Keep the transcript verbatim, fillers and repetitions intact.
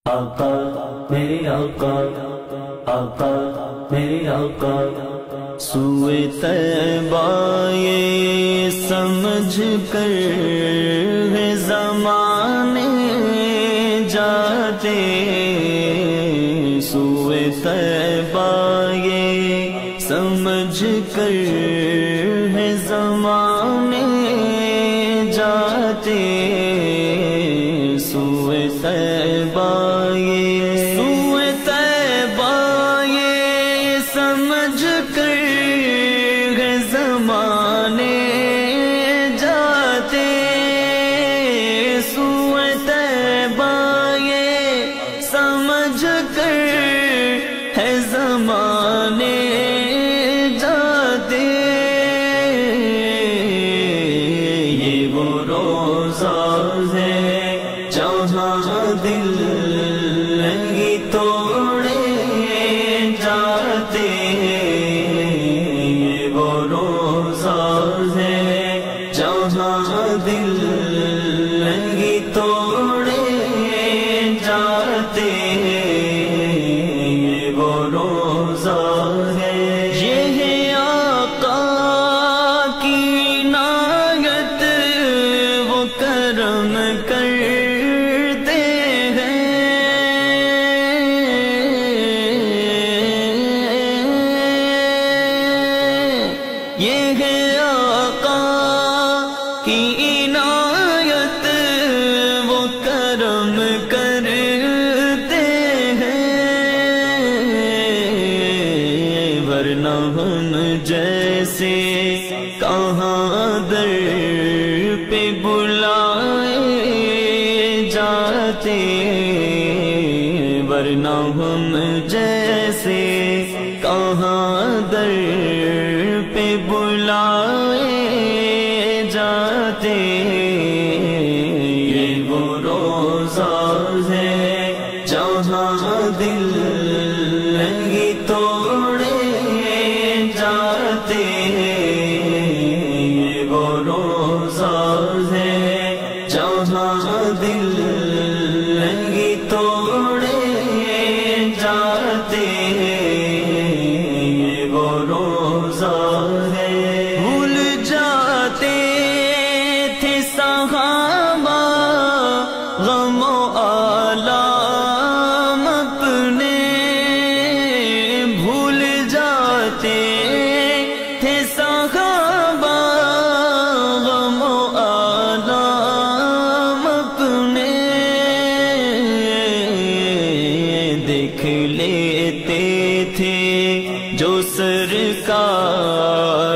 آقا میرے آقا، آقا میرے آقا، سوئے طیبہ یہ سمجھ کر ہے زمانے جاتے، سوئے طیبہ یہ سمجھ کر ہے زمانے جاتے، سوئے طیبہ یہ سوئے طیبہ یہ سمجھ کر ہے زمانے جاتے، سوئے طیبہ یہ سمجھ کر ہے زمانے جاتے، یہ وہ روزہ ہے جہاں دل نہیں توڑے جاتے، یہ وہ روزہ ہے جہاں دل نہیں توڑے جاتے، یہ وہ روزہ ہے، یہ ہے آقا کی عنایت وہ کرم کرتے ہیں، یہ ہے آقا کی عنایت وہ کرم کرتے ہیں، ورنہ ہم جیسے کہاں در پہ بلائے جاتے، ورنہ ہم جیسے کہاں در پہ بلائے جاتے، یہ وہ روزہ ہے جہاں دل نہیں توڑے جاتے، یہ وہ روزہ ہے جہاں دل نہیں توڑے جاتے، یہ وہ روزہ ہے، بھول جاتے تھے صحابہ غم و آلام اپنے، بھول جاتے تھے صحابہ غم و آلام اپنے، دیکھ لیتے تھے جو سرکار